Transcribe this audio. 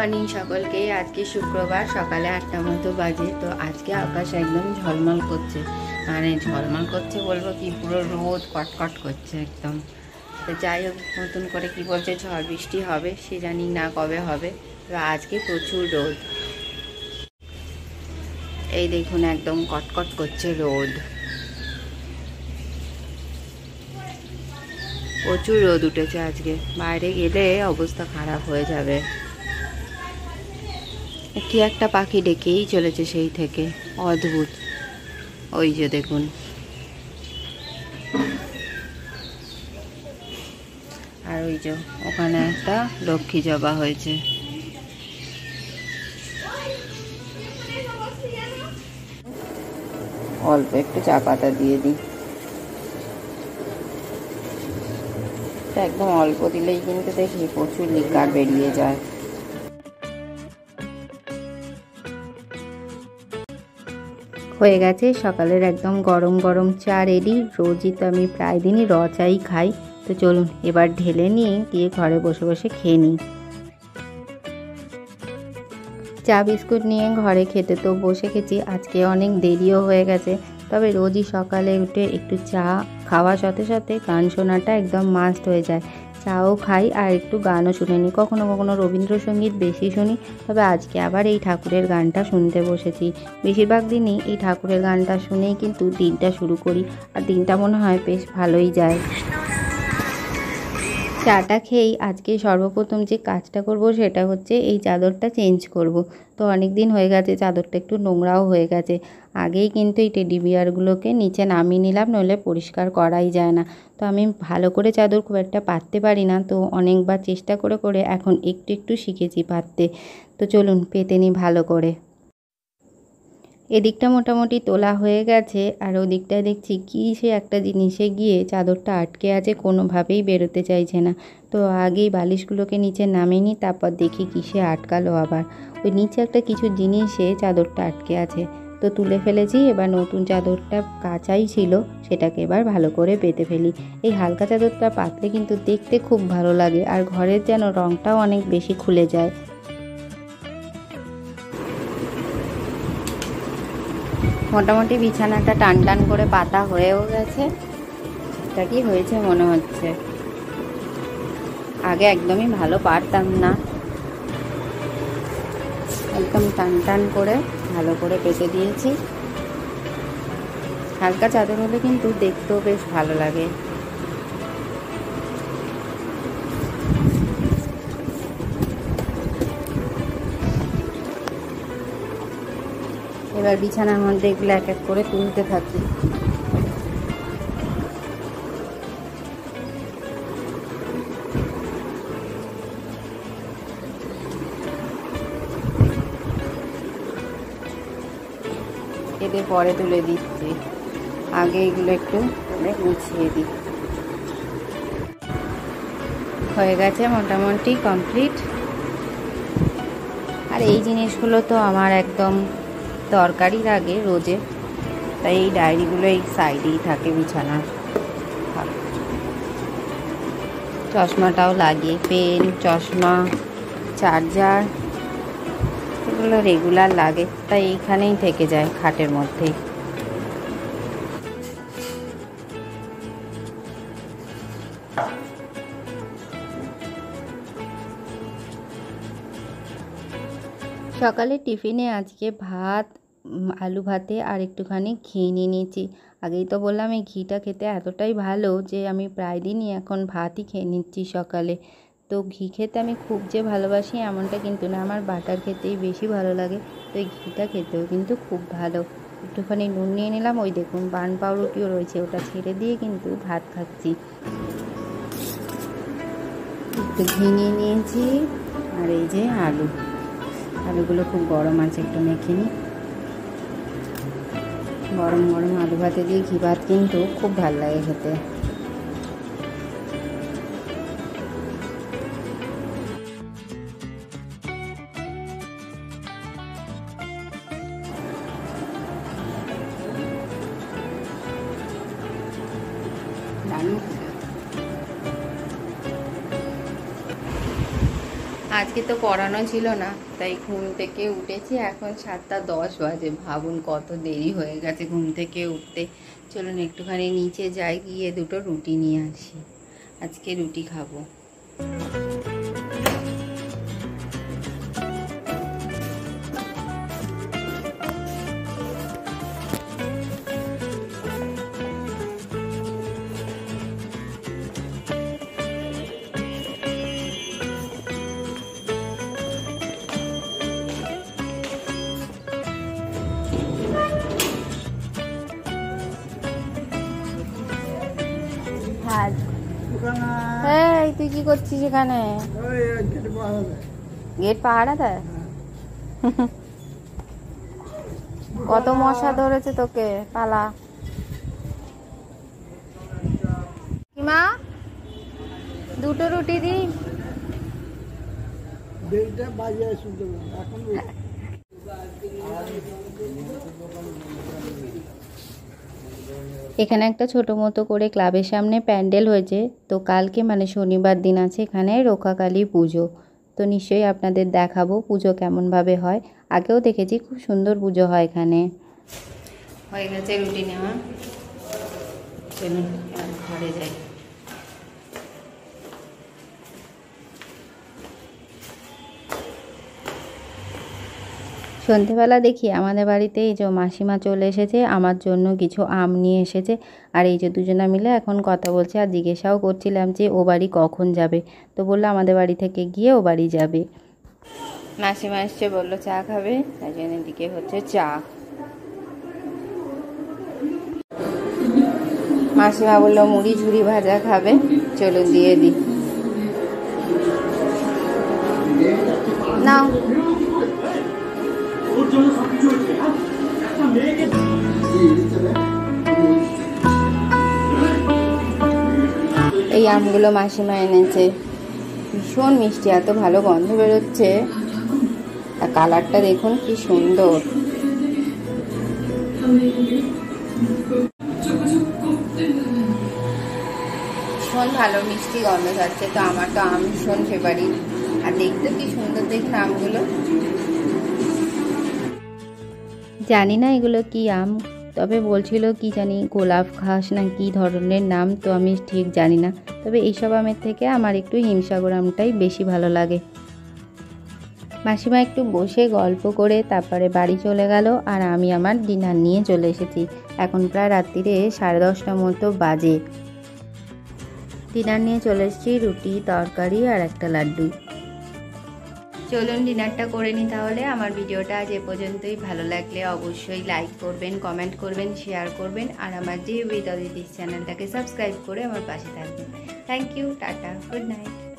Morning সকলকে। আজকে শুক্রবার সকালে 8টা মতো বাজে। তো আজকে আকাশ একদম ঝলমল করছে, মানে ঝলমল করছে বলবো কি, পুরো রোদ কটকট করছে একদম। তো যাই হোক, নতুন করে কি বলছে ঝড় বৃষ্টি হবে, সে জানি না কবে হবে। তো আজকে প্রচুর রোদ, এই দেখুন একদম কটকট করছে রোদ, প্রচুর রোদ উঠেছে আজকে। বাইরে গেলে অবস্থা খারাপ হয়ে যাবে। কি একটা পাখি ডেকেই চলেছে সেই থেকে, অদ্ভুত। ওই যে দেখুন, আর ওই যে ওখানে একটা লক্ষ্মী জবা হয়েছে। অল্প একটু চা পাতা দিয়ে দিই, একদম অল্প দিলেই কিন্তু দেখি প্রচুর লিকার বেরিয়ে যায়। হয়ে গেছে সকালের একদম গরম গরম চা রেডি। রোজই তো আমি প্রায় দিনই চাই খাই। তো চলুন এবার ঢেলে নিয়ে গিয়ে ঘরে বসে বসে খেয়ে নিই। চা বিস্কুট নিয়ে ঘরে খেতে তো বসে গেছি। আজকে অনেক দেরিও হয়ে গেছে, তবে রোজই সকালে উঠে একটু চা খাওয়ার সাথে সাথে গান শোনাটা একদম মাস্ট হয়ে যায়। চাও খাই আর একটু গানও শুনে নিই, কখনো কখনো রবীন্দ্রসঙ্গীত বেশি শুনি। তবে আজকে আবার এই ঠাকুরের গানটা শুনতে বসেছি। বেশিরভাগ দিনই এই ঠাকুরের গানটা শুনেই কিন্তু দিনটা শুরু করি, আর দিনটা মনে হয় বেশ ভালোই যায়। চাটা খেয়েই আজকে সর্বপ্রথম যে কাজটা করব সেটা হচ্ছে এই চাদরটা চেঞ্জ করব। তো অনেক দিন হয়ে গেছে, চাদরটা একটু নোংরাও হয়ে গেছে। আগেই কিন্তু এই টেডি বিয়ারগুলোকে নিচে নামিয়ে নিলাম, নইলে পরিষ্কার করাই যায় না। তো আমি ভালো করে চাদর খুব একটা পাততে পারি না, তো অনেকবার চেষ্টা করে করে এখন একটু একটু শিখেছি পাততে। তো চলুন পেতে নিই ভালো করে। এদিকটা মোটামুটি তোলা হয়ে গেছে, আর ওদিকটায় দেখছি কি সে একটা জিনিসে গিয়ে চাদরটা আটকে আছে, কোনোভাবেই বেরোতে চাইছে না। তো আগেই বালিশগুলোকে নিচে নামিয়ে নিই, তারপর দেখি কিসে আটকালো আবার। ওই নিচে একটা কিছু জিনিসে চাদরটা আটকে আছে, তো তুলে ফেলেছি। এবার নতুন চাদরটা কাঁচাই ছিল, সেটাকে এবার ভালো করে পেতে ফেলি। এই হালকা চাদরটা পাতলে কিন্তু দেখতে খুব ভালো লাগে, আর ঘরের যেন রঙটাও অনেক বেশি খুলে যায়। মোটামুটি বিছানাটা টান টান করে পাতা হয়েও গেছে। এটা কি হয়েছে মনে হচ্ছে, আগে একদমই ভালো পারতাম না। একদম টান টান করে ভালো করে পেতে দিয়েছি। হালকা চাদর হলে কিন্তু দেখতেও বেশ ভালো লাগে। এবার বিছানার মধ্যে এগুলো এক এক করে তুলতে থাকি। এদের পরে তুলে দিচ্ছি, আগে এগুলো একটু গুছিয়ে দিই। হয়ে গেছে মোটামুটি কমপ্লিট। আর এই জিনিসগুলো তো আমার একদম দরকারই লাগে রোজে, তাই এই ডায়েরিগুলো এই সাইডেই থাকে বিছানার। চশমাটাও লাগে, পেন, চশমা, চার্জার, এগুলো রেগুলার লাগে, তাই এইখানেই থেকে যায় খাটের মধ্যেই। সকালে টিফিনে আজকে ভাত, আলু ভাতে আর একটুখানি ঘি নিয়ে নিয়েছি। আগেই তো বললাম এই ঘিটা খেতে এতটাই ভালো যে আমি প্রায় দিনই এখন ভাতই খেয়ে নিচ্ছি সকালে। তো ঘি খেতে আমি খুব যে ভালোবাসি এমনটা কিন্তু না, আমার বাটার খেতেই বেশি ভালো লাগে। তো এই ঘিটা খেতেও কিন্তু খুব ভালো। একটুখানি নুন নিয়ে নিলাম, ওই দেখুন পান পাউরুটিও রয়েছে, ওটা ছেড়ে দিয়ে কিন্তু ভাত খাচ্ছি। একটু ঘি নিয়ে নিয়েছি, আর এই যে আলুগুলো খুব গরম আছে, একটু মেখে নিই। গরম গরম আলু ভাতে দিয়ে ঘি ভাত কিন্তু খুব ভালো লাগে খেতে। আজকে তো পড়ানো ছিল না, তাই ঘুম থেকে উঠেছি। এখন 7:10 বাজে। ভাবুন কত দেরি হয়ে গেছে ঘুম থেকে উঠতে। চলুন একটুখানি নিচে যাই, গিয়ে দুটো রুটি নিয়ে আসি। আজকে রুটি খাবো। এই তুই কি করছিস এখানে? গেট পাহারা দেয়? কত মশা ধরেছে তোকে, পালা। মা দুটো রুটি দি। এখানে একটা ছোট মতো করে ক্লাবের সামনে প্যান্ডেল হয়েছে। তো কালকে মানে শনিবার দিন আছে এখানে রক্ষাকালী পুজো। তো নিশ্চয়ই আপনাদের দেখাবো পুজো কেমনভাবে হয়। আগেও দেখেছি, খুব সুন্দর পুজো হয় এখানে। হয়ে গেছে রুটি নেওয়া, চলুন ঘরে যাই। সন্ধেবেলা দেখি আমাদের বাড়িতে এই যে মাসিমা চলে এসেছে, আমার জন্য কিছু আম নিয়ে এসেছে। আর এই যে দুজনা মিলে এখন কথা বলছে। আর জিজ্ঞাসাও করছিলাম যে ও বাড়ি কখন যাবে। তো বললো আমাদের বাড়ি থেকে গিয়ে ও বাড়ি যাবে। মাসিমা এসছে, বললো চা খাবে, তাই জন্য এদিকে হচ্ছে চা। মাসিমা বললো মুড়ি ঝুড়ি ভাজা খাবে, চলুন দিয়ে দিই। নাও। এই আমগুলো মাসিমা এনেছে, ভীষণ মিষ্টি, এত ভালো গন্ধ বেরোচ্ছে। আর কালারটা দেখুন কি সুন্দর। ভীষণ ভালো মিষ্টি গন্ধ যাচ্ছে। তো আমার তো আম ভীষণ ফেভারিট। আর দেখতে কি সুন্দর দেখুন আমগুলো। জানি না এগুলো কি আম, তবে বলছিল কি জানি গোলাপ ঘাস না কি ধরনের নাম, তো আমি ঠিক জানি না। তবে এইসব আমের থেকে আমার একটু হিমসাগর আমটাই বেশি ভালো লাগে। মাসিমা একটু বসে গল্প করে তারপরে বাড়ি চলে গেল। আর আমি আমার ডিনার নিয়ে চলে এসেছি। এখন প্রায় রাত্রিরে 10:30 মতো বাজে। ডিনার নিয়ে চলে এসেছি, রুটি, তরকারি আর একটা লাড্ডু। চলুন ডিনারটা করে নিই তাহলে। আমার ভিডিওটা আজ এ পর্যন্তই। ভালো লাগলে অবশ্যই লাইক করবেন, কমেন্ট করবেন, শেয়ার করবেন। আর আমার যে উইথ অদিতিস চ্যানেলটাকে সাবস্ক্রাইব করে আমার পাশে থাকবেন। Thank you, tata, good night.